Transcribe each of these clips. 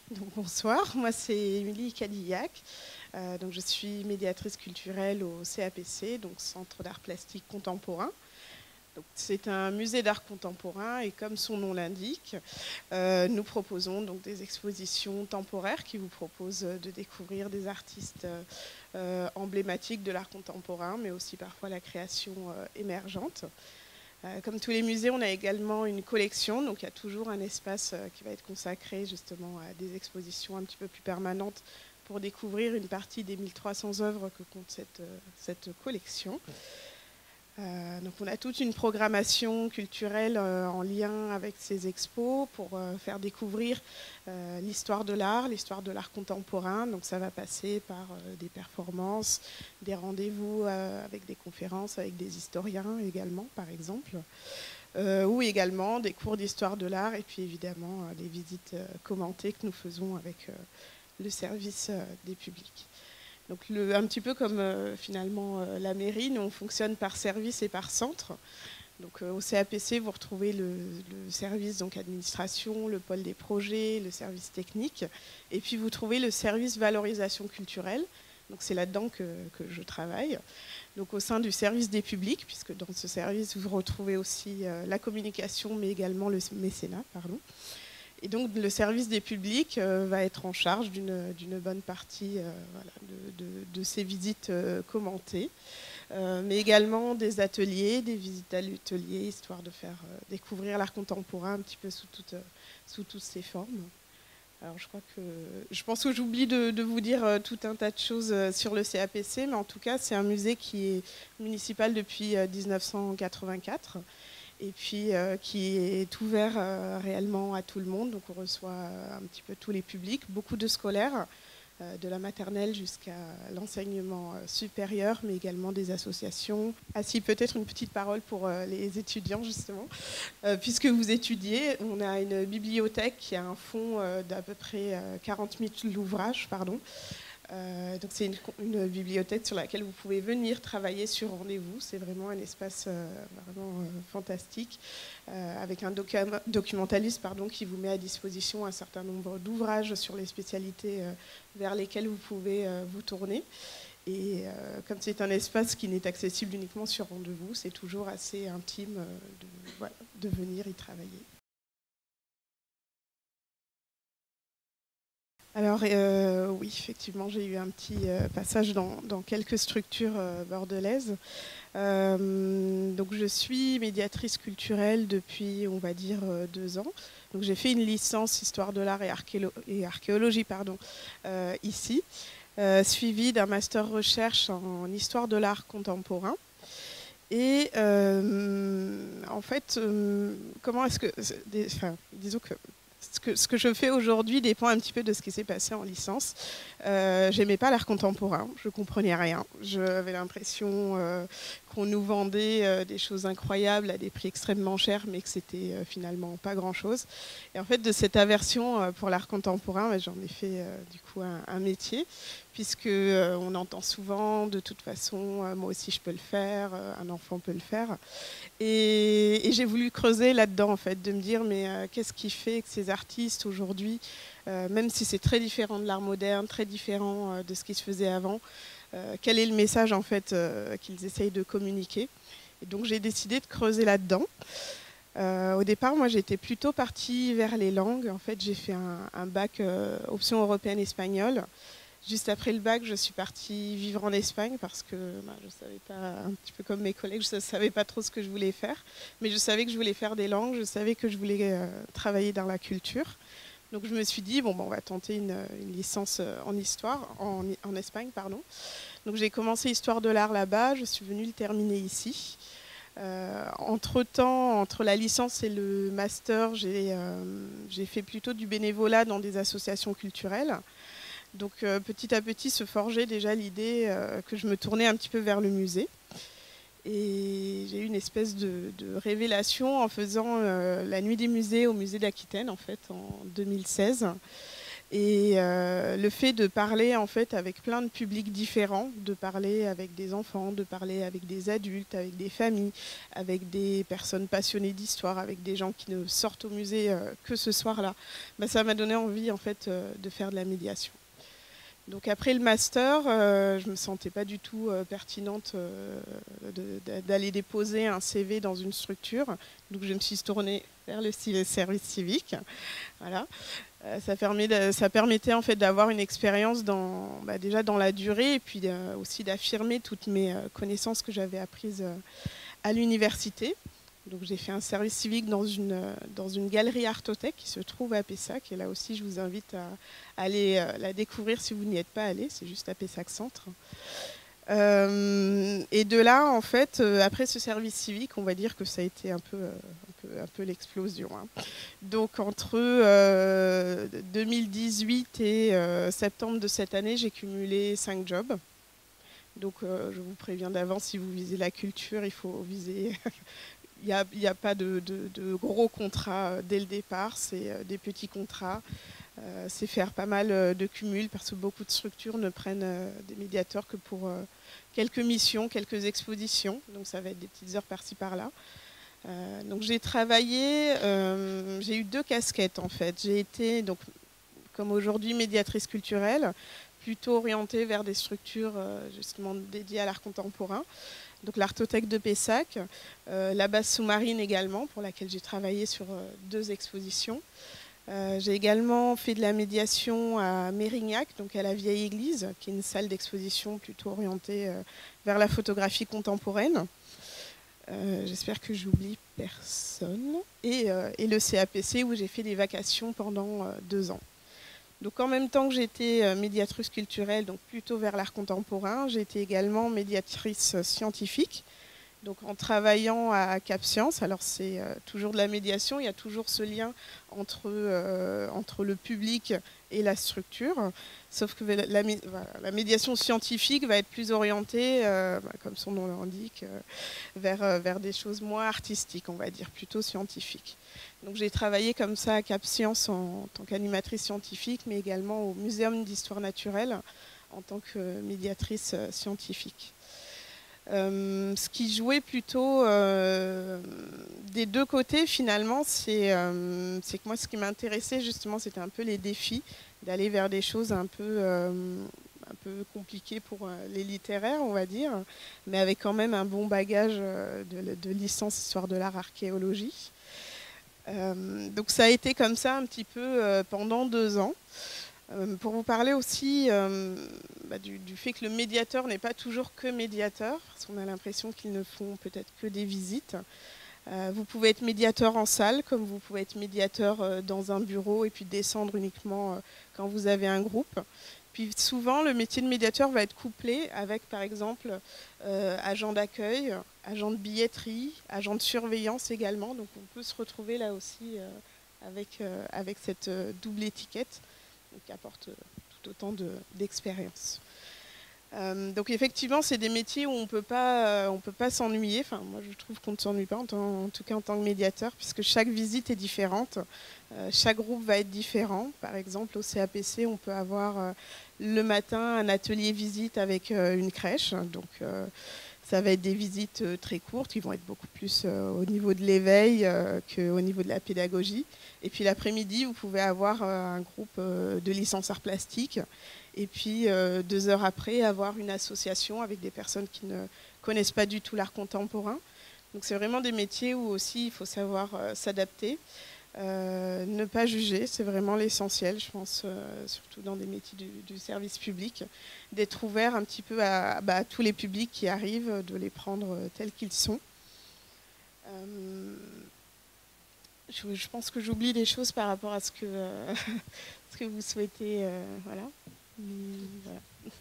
Donc, bonsoir, moi c'est Émilie Cadillac. Donc, je suis médiatrice culturelle au CAPC, donc Centre d'art plastique contemporain. C'est un musée d'art contemporain et comme son nom l'indique, nous proposons donc des expositions temporaires qui vous proposent de découvrir des artistes emblématiques de l'art contemporain, mais aussi parfois la création émergente. Comme tous les musées, on a également une collection, donc il y a toujours un espace qui va être consacré justement à des expositions un petit peu plus permanentes pour découvrir une partie des 1300 œuvres que compte cette collection. Donc on a toute une programmation culturelle en lien avec ces expos pour faire découvrir l'histoire de l'art contemporain. Donc ça va passer par des performances, des rendez-vous avec des conférences, avec des historiens également, par exemple, ou également des cours d'histoire de l'art et puis évidemment les visites commentées que nous faisons avec le service des publics. Donc un petit peu comme finalement la mairie, nous on fonctionne par service et par centre. Donc au CAPC, vous retrouvez le service donc administration, le pôle des projets, le service technique, et puis vous trouvez le service valorisation culturelle. Donc c'est là-dedans que je travaille. Donc au sein du service des publics, puisque dans ce service vous retrouvez aussi la communication, mais également le mécénat, pardon. Et donc le service des publics va être en charge d'une bonne partie de ces visites commentées, mais également des ateliers, des visites à l'atelier, histoire de faire découvrir l'art contemporain un petit peu sous toutes ses formes. Alors je pense que j'oublie de vous dire tout un tas de choses sur le CAPC, mais en tout cas c'est un musée qui est municipal depuis 1984. Et puis qui est ouvert réellement à tout le monde. Donc on reçoit un petit peu tous les publics, beaucoup de scolaires, de la maternelle jusqu'à l'enseignement supérieur, mais également des associations. Ah si, peut-être une petite parole pour les étudiants justement. Puisque vous étudiez, on a une bibliothèque qui a un fonds d'à peu près 40 000 ouvrages, pardon. Donc c'est une bibliothèque sur laquelle vous pouvez venir travailler sur rendez-vous. C'est vraiment un espace vraiment fantastique avec un documentaliste qui vous met à disposition un certain nombre d'ouvrages sur les spécialités vers lesquelles vous pouvez vous tourner. Et comme c'est un espace qui n'est accessible uniquement sur rendez-vous, c'est toujours assez intime de venir y travailler. Alors oui, effectivement, j'ai eu un petit passage dans quelques structures bordelaises. Donc je suis médiatrice culturelle depuis, on va dire, 2 ans. Donc j'ai fait une licence histoire de l'art et archéologie ici, suivie d'un master recherche en histoire de l'art contemporain. Et en fait, comment est-ce que, disons que ce que je fais aujourd'hui dépend un petit peu de ce qui s'est passé en licence. J'aimais pas l'art contemporain, je comprenais rien. J'avais l'impression qu'on nous vendait des choses incroyables à des prix extrêmement chers, mais que c'était finalement pas grand-chose. Et en fait, de cette aversion pour l'art contemporain, j'en ai fait du coup un métier, puisque on entend souvent, de toute façon, moi aussi je peux le faire, un enfant peut le faire. Et j'ai voulu creuser là-dedans, en fait, de me dire, mais qu'est-ce qui fait que ces artistes aujourd'hui, même si c'est très différent de l'art moderne, très différent de ce qui se faisait avant, quel est le message en fait qu'ils essayent de communiquer. Et donc j'ai décidé de creuser là-dedans. Au départ, moi j'étais plutôt partie vers les langues. En fait, j'ai fait un bac option européenne espagnole. Juste après le bac, je suis partie vivre en Espagne parce que je ne savais pas, un petit peu comme mes collègues, je ne savais pas trop ce que je voulais faire. Mais je savais que je voulais faire des langues, je savais que je voulais travailler dans la culture. Donc je me suis dit, on va tenter une licence en histoire, en Espagne, pardon. Donc j'ai commencé histoire de l'art là-bas, je suis venue le terminer ici. Entre-temps, entre la licence et le master, j'ai fait plutôt du bénévolat dans des associations culturelles. Donc petit à petit se forgeait déjà l'idée que je me tournais un petit peu vers le musée. Et j'ai eu une espèce de révélation en faisant la nuit des musées au musée d'Aquitaine en fait en 2016. Et le fait de parler en fait avec plein de publics différents, de parler avec des enfants, de parler avec des adultes, avec des familles, avec des personnes passionnées d'histoire, avec des gens qui ne sortent au musée que ce soir-là, bah, ça m'a donné envie en fait de faire de la médiation. Donc après le master, je ne me sentais pas du tout pertinente d'aller déposer un CV dans une structure. Donc je me suis tournée vers le service civique. Voilà. Ça permettait en fait d'avoir une expérience déjà dans la durée et puis aussi d'affirmer toutes mes connaissances que j'avais apprises à l'université. Donc j'ai fait un service civique dans une galerie Artothèque qui se trouve à Pessac. Et là aussi, je vous invite à aller la découvrir si vous n'y êtes pas allé. C'est juste à Pessac Centre. Et de là, en fait, après ce service civique, on va dire que ça a été un peu l'explosion. Hein. Donc entre 2018 et septembre de cette année, j'ai cumulé 5 jobs. Donc je vous préviens d'avance, si vous visez la culture, il faut viser... Il n'y a pas de gros contrats dès le départ, c'est des petits contrats. C'est faire pas mal de cumuls parce que beaucoup de structures ne prennent des médiateurs que pour quelques missions, quelques expositions. Donc ça va être des petites heures par-ci par-là. Donc j'ai travaillé, j'ai eu 2 casquettes en fait. J'ai été, donc, comme aujourd'hui, médiatrice culturelle, plutôt orientée vers des structures justement dédiées à l'art contemporain. Donc l'Artothèque de Pessac, la base sous-marine également, pour laquelle j'ai travaillé sur 2 expositions. J'ai également fait de la médiation à Mérignac, donc à la Vieille Église, qui est une salle d'exposition plutôt orientée vers la photographie contemporaine. J'espère que j'oublie personne. Et le CAPC, où j'ai fait des vacations pendant 2 ans. Donc en même temps que j'étais médiatrice culturelle, donc plutôt vers l'art contemporain, j'étais également médiatrice scientifique. Donc en travaillant à Cap Science, alors c'est toujours de la médiation, il y a toujours ce lien entre le public et la structure, sauf que la médiation scientifique va être plus orientée, comme son nom l'indique, vers des choses moins artistiques, on va dire, plutôt scientifiques. Donc j'ai travaillé comme ça à Cap Science en tant qu'animatrice scientifique, mais également au Muséum d'histoire naturelle en tant que médiatrice scientifique. Ce qui jouait plutôt des 2 côtés finalement, c'est que moi ce qui m'intéressait justement c'était un peu les défis, d'aller vers des choses un peu compliquées pour les littéraires on va dire, mais avec quand même un bon bagage de licence histoire de l'art archéologie. Donc ça a été comme ça un petit peu pendant 2 ans. Pour vous parler aussi du fait que le médiateur n'est pas toujours que médiateur, parce qu'on a l'impression qu'ils ne font peut-être que des visites. Vous pouvez être médiateur en salle, comme vous pouvez être médiateur dans un bureau et puis descendre uniquement quand vous avez un groupe. Puis souvent, le métier de médiateur va être couplé avec, par exemple, agent d'accueil, agent de billetterie, agent de surveillance également. Donc on peut se retrouver là aussi avec cette double étiquette qui apporte tout autant d'expérience. Donc effectivement, c'est des métiers où on peut pas s'ennuyer. Enfin, moi, je trouve qu'on ne s'ennuie pas, en tout cas en tant que médiateur, puisque chaque visite est différente. Chaque groupe va être différent. Par exemple, au CAPC, on peut avoir le matin un atelier visite avec une crèche. Donc, ça va être des visites très courtes qui vont être beaucoup plus au niveau de l'éveil qu'au niveau de la pédagogie. Et puis l'après-midi, vous pouvez avoir un groupe de licence art plastique. Et puis 2 heures après, avoir une association avec des personnes qui ne connaissent pas du tout l'art contemporain. Donc c'est vraiment des métiers où aussi il faut savoir s'adapter. Ne pas juger, c'est vraiment l'essentiel, je pense, surtout dans des métiers du service public, d'être ouvert un petit peu à tous les publics qui arrivent, de les prendre tels qu'ils sont. Je pense que j'oublie des choses par rapport à ce que vous souhaitez. Voilà. Mais, voilà.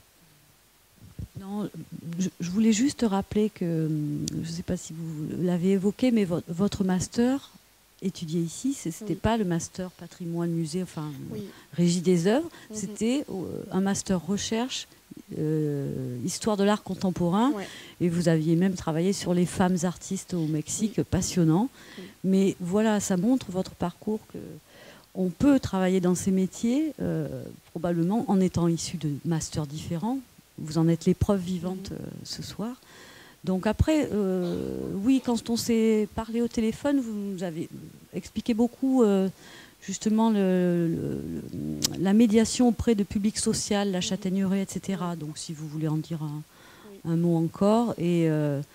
Non, je voulais juste rappeler que, je ne sais pas si vous l'avez évoqué, mais votre master étudié ici, ce n'était pas le master patrimoine musée, enfin régie des œuvres, c'était un master recherche, histoire de l'art contemporain, et vous aviez même travaillé sur les femmes artistes au Mexique, passionnant. Mais voilà, ça montre votre parcours que on peut travailler dans ces métiers, probablement en étant issu de masters différents. Vous en êtes les preuves vivantes ce soir. Donc après, oui, quand on s'est parlé au téléphone, vous nous avez expliqué beaucoup justement la médiation auprès de public social, la châtaigneraie, etc. Donc si vous voulez en dire un mot encore. Et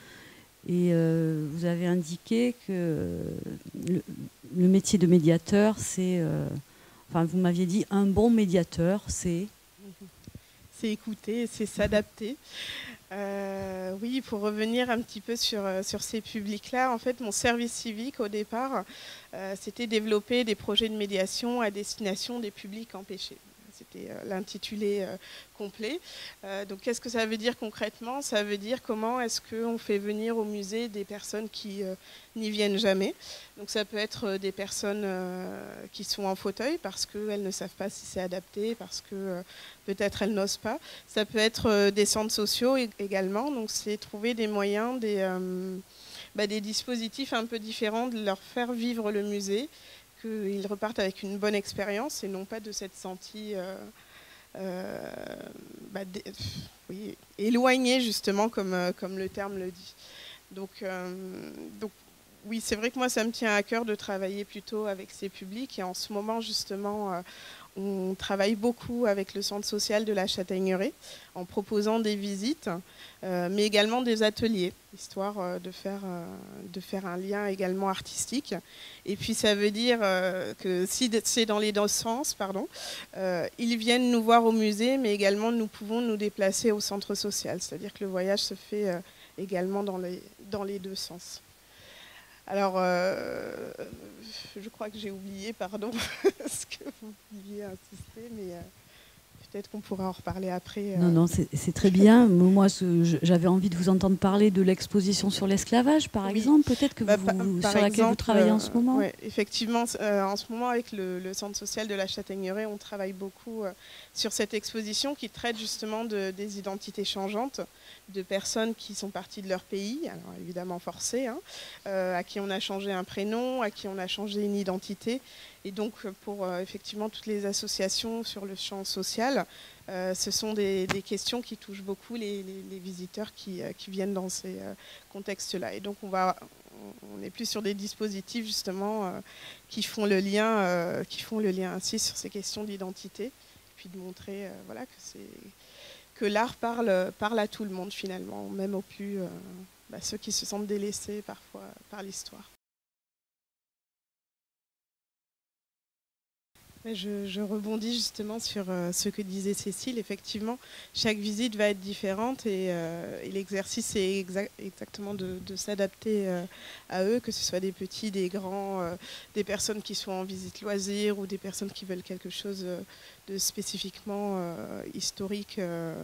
vous avez indiqué que le métier de médiateur, c'est... enfin, vous m'aviez dit, un bon médiateur, c'est... C'est écouter, c'est s'adapter. Oui, pour revenir un petit peu sur ces publics-là, en fait, mon service civique, au départ, c'était développer des projets de médiation à destination des publics empêchés. C'était l'intitulé complet. Donc, qu'est-ce que ça veut dire concrètement? Ça veut dire comment est-ce qu'on fait venir au musée des personnes qui n'y viennent jamais. Donc, ça peut être des personnes qui sont en fauteuil parce qu'elles ne savent pas si c'est adapté, parce que peut-être elles n'osent pas. Ça peut être des centres sociaux également. Donc, c'est trouver des moyens, des dispositifs un peu différents, de leur faire vivre le musée, qu'ils repartent avec une bonne expérience et non pas de s'être sentis éloignés, justement, comme le terme le dit. Donc oui, c'est vrai que moi, ça me tient à cœur de travailler plutôt avec ces publics. Et en ce moment, justement, on travaille beaucoup avec le centre social de la Châtaigneraie en proposant des visites, mais également des ateliers, histoire de faire un lien également artistique. Et puis ça veut dire que si c'est dans les deux sens, ils viennent nous voir au musée, mais également nous pouvons nous déplacer au centre social. C'est-à-dire que le voyage se fait également dans les deux sens. Alors, je crois que j'ai oublié, pardon, ce que vous vouliez insister, mais peut-être qu'on pourra en reparler après. Non, c'est très bien. Moi, j'avais envie de vous entendre parler de l'exposition sur l'esclavage, par exemple, peut-être que sur laquelle vous travaillez en ce moment. Oui, effectivement, en ce moment, avec le centre social de la Châtaigneraie, on travaille beaucoup sur cette exposition qui traite justement des identités changeantes, de personnes qui sont parties de leur pays, alors évidemment forcées, à qui on a changé un prénom, à qui on a changé une identité. Et donc, pour effectivement toutes les associations sur le champ social, ce sont des questions qui touchent beaucoup les visiteurs qui viennent dans ces contextes-là. Et donc, on est plus sur des dispositifs justement qui font le lien ainsi sur ces questions d'identité, et puis de montrer que l'art parle à tout le monde finalement, même aux plus ceux qui se sentent délaissés parfois par l'histoire. Je rebondis justement sur ce que disait Cécile. Effectivement, chaque visite va être différente et l'exercice est exactement de s'adapter à eux, que ce soit des petits, des grands, des personnes qui sont en visite loisir ou des personnes qui veulent quelque chose de spécifiquement historique.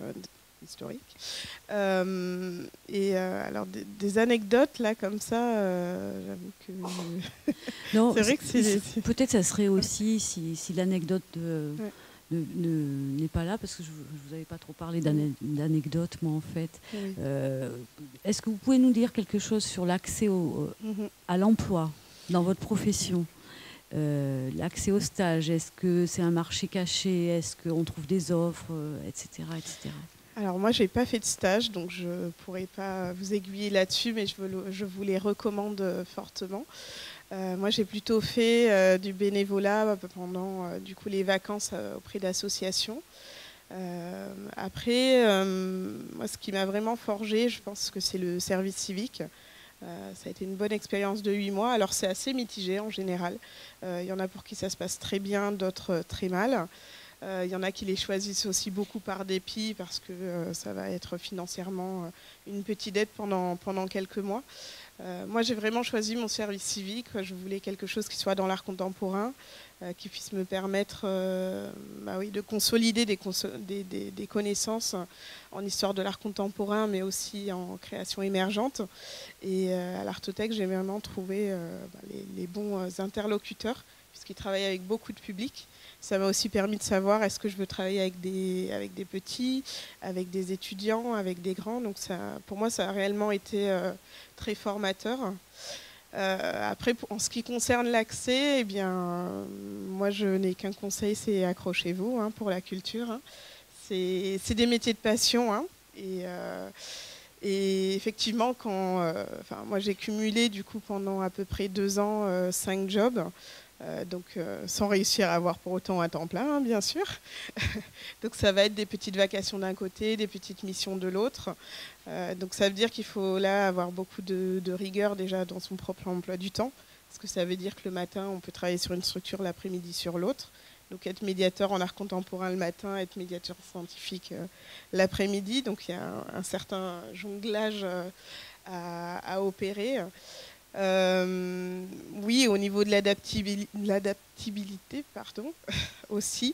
Alors des anecdotes là comme ça, j'avoue que non, c'est vrai que peut-être ça serait aussi si l'anecdote n'est pas là, parce que je vous avais pas trop parlé d'anecdotes moi en fait. Oui. Est-ce que vous pouvez nous dire quelque chose sur l'accès à l'emploi dans votre profession? L'accès au stage, est-ce que c'est un marché caché? Est-ce qu'on trouve des offres, etc., etc. Alors moi, je n'ai pas fait de stage, donc je ne pourrais pas vous aiguiller là-dessus, mais je vous les recommande fortement. Moi, j'ai plutôt fait du bénévolat pendant les vacances auprès d'associations. Après, moi, ce qui m'a vraiment forgé, je pense que c'est le service civique. Ça a été une bonne expérience de 8 mois. Alors, c'est assez mitigé en général. Il y en a pour qui ça se passe très bien, d'autres très mal. Il y en a qui les choisissent aussi beaucoup par dépit parce que ça va être financièrement une petite aide pendant quelques mois. Moi, j'ai vraiment choisi mon service civique. Je voulais quelque chose qui soit dans l'art contemporain, qui puisse me permettre de consolider des connaissances en histoire de l'art contemporain, mais aussi en création émergente. Et à l'Artothèque, j'ai vraiment trouvé les bons interlocuteurs, puisqu'ils travaillent avec beaucoup de public. Ça m'a aussi permis de savoir est-ce que je veux travailler avec des petits, avec des étudiants, avec des grands. Donc pour moi, ça a réellement été très formateur. Après, en ce qui concerne l'accès, eh bien, moi je n'ai qu'un conseil, c'est accrochez-vous hein, pour la culture. Hein. C'est des métiers de passion. Hein, et effectivement, moi j'ai cumulé du coup pendant à peu près 2 ans 5 jobs. Donc sans réussir à avoir pour autant un temps plein, hein, bien sûr. Donc ça va être des petites vacations d'un côté, des petites missions de l'autre. Donc ça veut dire qu'il faut là avoir beaucoup de rigueur déjà dans son propre emploi du temps, parce que ça veut dire que le matin, on peut travailler sur une structure, l'après-midi sur l'autre. Donc être médiateur en art contemporain le matin, être médiateur scientifique l'après-midi. Donc il y a un certain jonglage à opérer. Oui, au niveau de l'adaptabilité, aussi.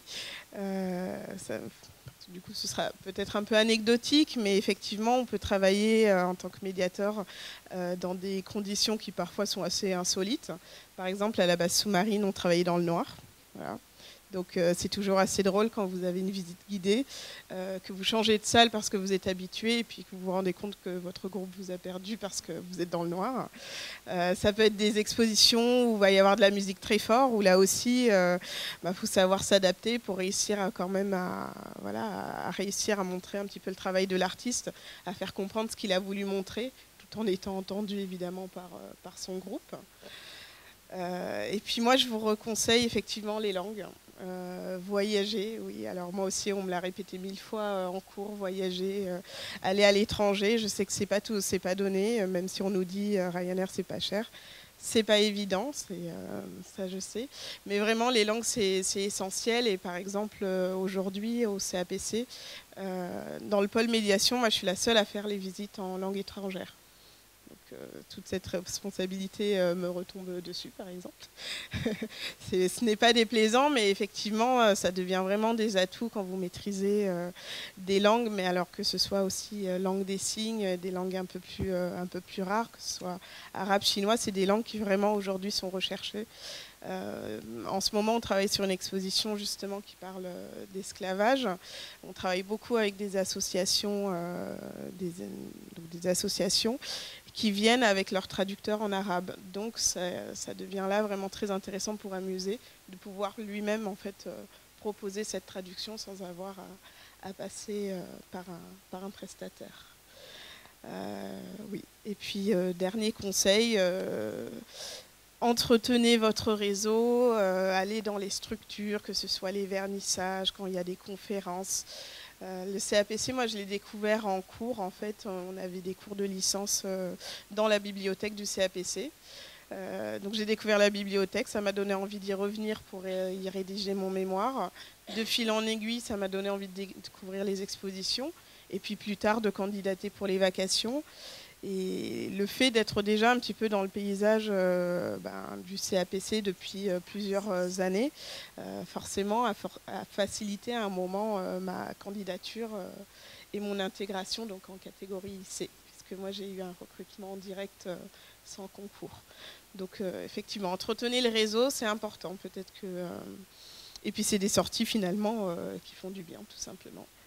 Du coup, ce sera peut-être un peu anecdotique, mais effectivement, on peut travailler en tant que médiateur dans des conditions qui parfois sont assez insolites. Par exemple, à la base sous-marine, on travaillait dans le noir. Voilà. Donc c'est toujours assez drôle quand vous avez une visite guidée, que vous changez de salle parce que vous êtes habitué et puis que vous vous rendez compte que votre groupe vous a perdu parce que vous êtes dans le noir. Ça peut être des expositions où il va y avoir de la musique très fort, où là aussi, faut savoir s'adapter pour réussir quand même à réussir à montrer un petit peu le travail de l'artiste, à faire comprendre ce qu'il a voulu montrer, tout en étant entendu évidemment par son groupe. Et puis moi, je vous reconseille effectivement les langues. Voyager, oui. Alors moi aussi, on me l'a répété 1000 fois en cours, voyager, aller à l'étranger. Je sais que c'est pas donné, même si on nous dit Ryanair, c'est pas cher. C'est pas évident, ça je sais. Mais vraiment, les langues, c'est essentiel. Et par exemple, aujourd'hui, au CAPC, dans le pôle médiation, moi, je suis la seule à faire les visites en langue étrangère. Toute cette responsabilité me retombe dessus, par exemple. Ce n'est pas déplaisant, mais effectivement, ça devient vraiment des atouts quand vous maîtrisez des langues, mais alors que ce soit aussi langue des signes, des langues un peu plus rares, que ce soit arabe, chinois, c'est des langues qui vraiment aujourd'hui sont recherchées. En ce moment, on travaille sur une exposition justement qui parle d'esclavage. On travaille beaucoup avec des associations, des associations qui viennent avec leurs traducteurs en arabe. Donc ça devient là vraiment très intéressant pour un musée de pouvoir lui-même en fait proposer cette traduction sans avoir à passer par un prestataire. Oui. Et puis dernier conseil. Entretenez votre réseau, allez dans les structures, que ce soit les vernissages, quand il y a des conférences. Le CAPC, moi je l'ai découvert en cours, en fait, on avait des cours de licence dans la bibliothèque du CAPC. Donc j'ai découvert la bibliothèque, ça m'a donné envie d'y revenir pour y rédiger mon mémoire. De fil en aiguille, ça m'a donné envie de découvrir les expositions, et puis plus tard de candidater pour les vacations. Et le fait d'être déjà un petit peu dans le paysage du CAPC depuis plusieurs années, forcément a facilité à un moment ma candidature et mon intégration donc en catégorie C, puisque moi j'ai eu un recrutement en direct sans concours. Donc effectivement, entretenez le réseau, c'est important. Peut-être que et puis c'est des sorties finalement qui font du bien, tout simplement.